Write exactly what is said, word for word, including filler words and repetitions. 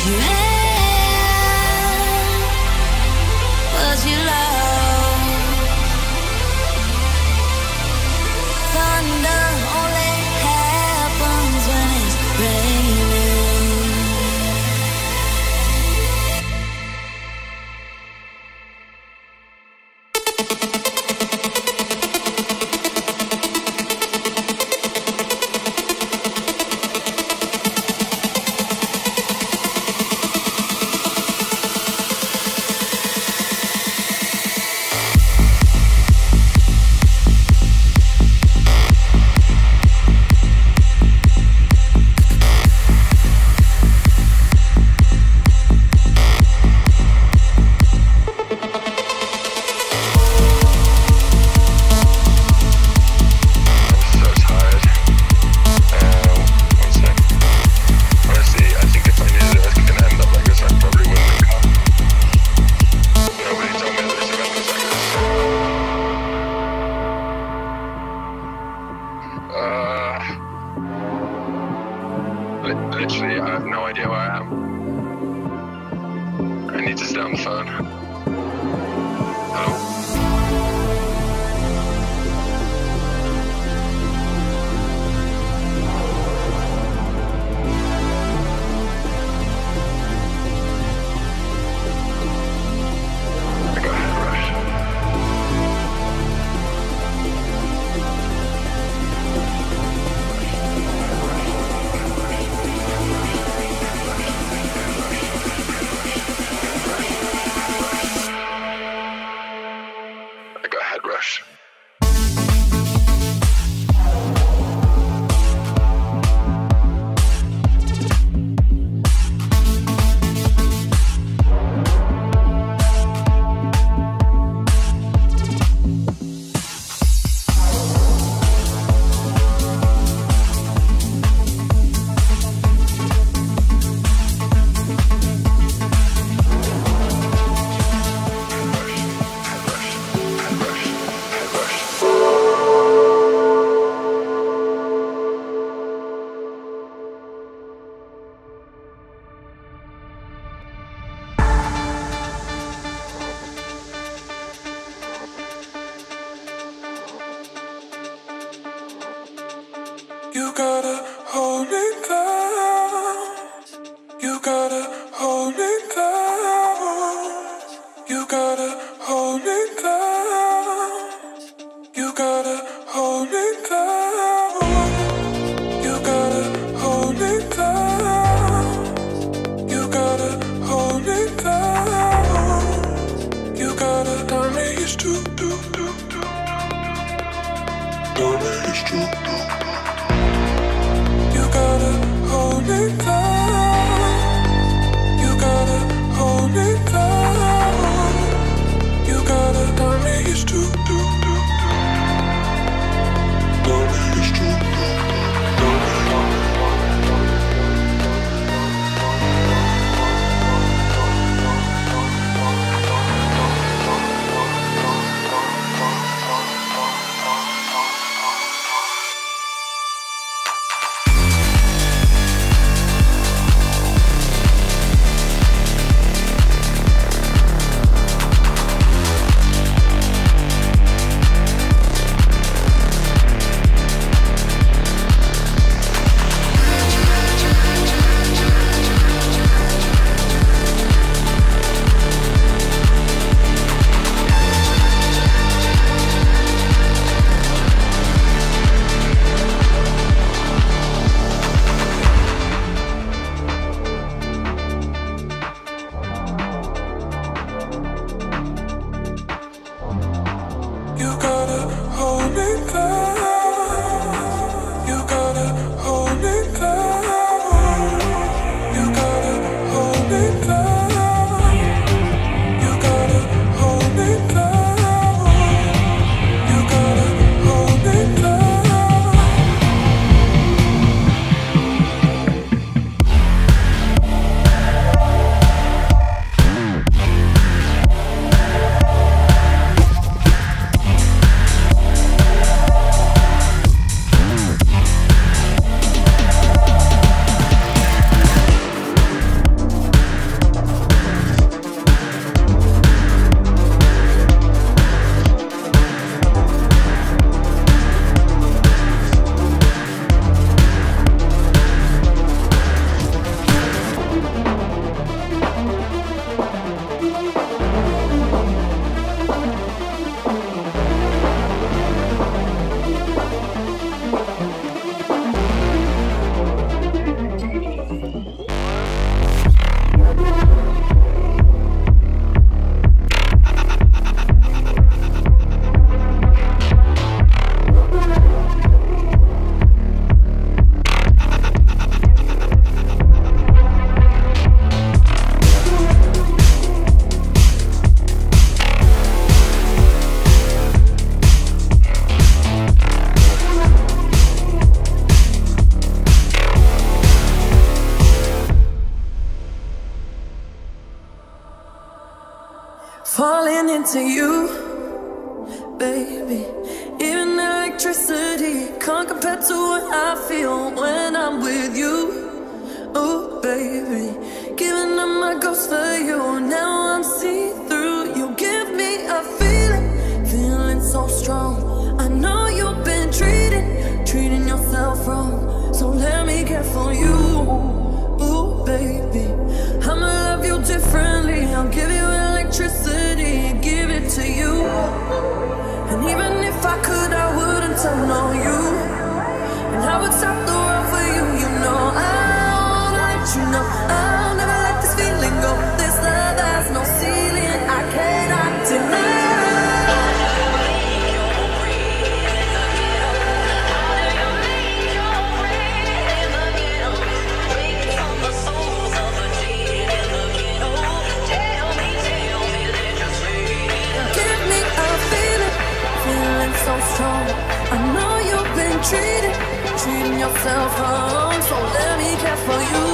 you have what you love. Thunder only happens when it's raining. Literally, I have no idea where I am. I need to stay on the phone. Hello? I got a head rush. I got a head rush. You gotta hold me down. You gotta hold me down. You gotta hold me down. You gotta hold me down. You gotta hold me down. You gotta hold me down. You gotta tell me it's true, true, true, true. Tell me it's true, true. You gotta into you, baby. Even electricity can't compare to what I feel when I'm with you. Oh, baby, giving up my ghost for you. Now I'm see-through. You give me a feeling, feeling so strong. I know you've been treating, treating yourself wrong. So let me care for you. Ooh, baby, I'ma love you differently. I'll give you electricity, give it to you. And even if I could, I wouldn't turn on you. And I would stop the world for you, you know. I'll let you know I'll never let this feeling go. This love has no ceiling, I cannot deny. So strong. I know you've been treating, treating yourself wrong. So let me care for you.